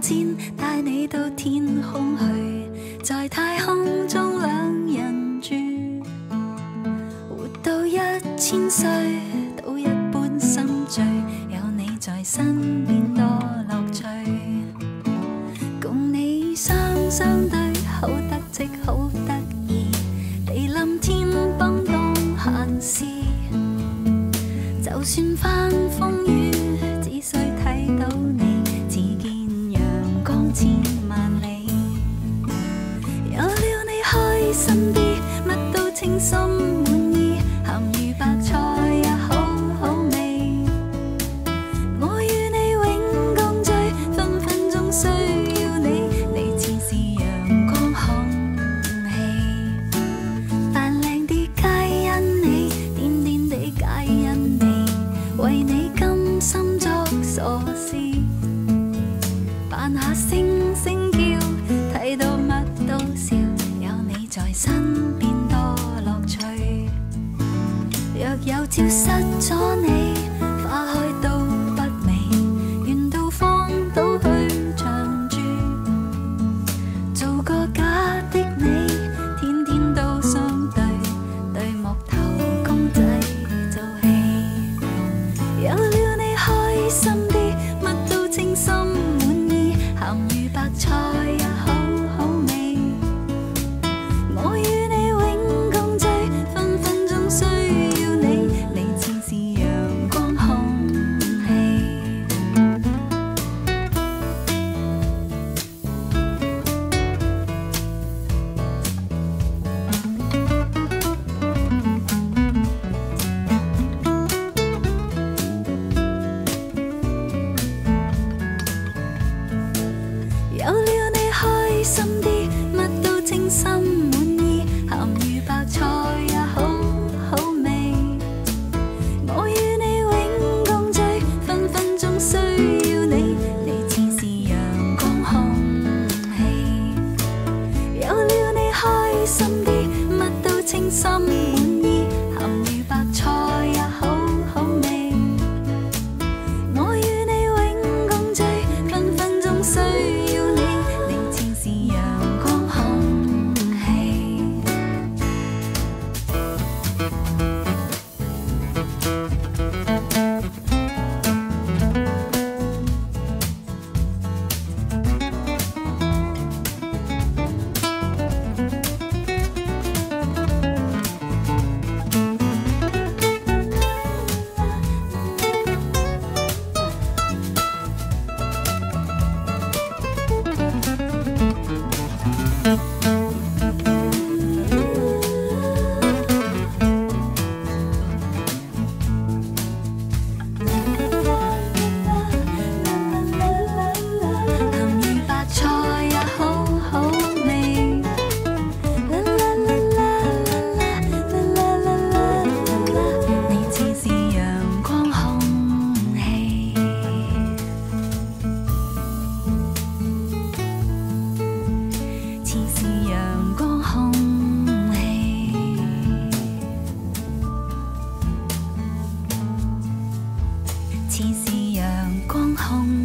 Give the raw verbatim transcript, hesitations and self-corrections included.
箭，带你到天空去，在太空中两人住，活到一千岁都一般心醉，有你在身边多乐趣，共你雙雙對，好得戚好得意，地冧天崩當閒事，就算翻風雨，只需睇到你，似見陽光千萬里。有了你開心啲，乜都稱心滿意，鹹魚白菜也好好味。我與你永共聚，分分鐘需要你，你似是陽光空氣。扮靚啲皆因你，癲癲地皆因你，為你甘心作傻事，扮下星星叫，睇到乜都笑，有你在身邊多樂趣。若有朝失咗你，花開都不美，願到荒島去長住，做個假的你，天天都相對，對木頭公仔做戲。有了你開心啲，乜都稱心滿意，鹹魚白菜也好好味。我與你永共聚，分分鐘需要你，你似是陽光空氣。有了你開心啲，乜都稱心滿意，鹹魚白菜也好好味。我與你永共聚，分分鐘需要你，你似是陽光空氣。有了你開心啲，乜都稱心滿意，鹹魚白菜也好好味。我與你永共聚，分分鐘需要你，你似是陽光空氣。似是陽光空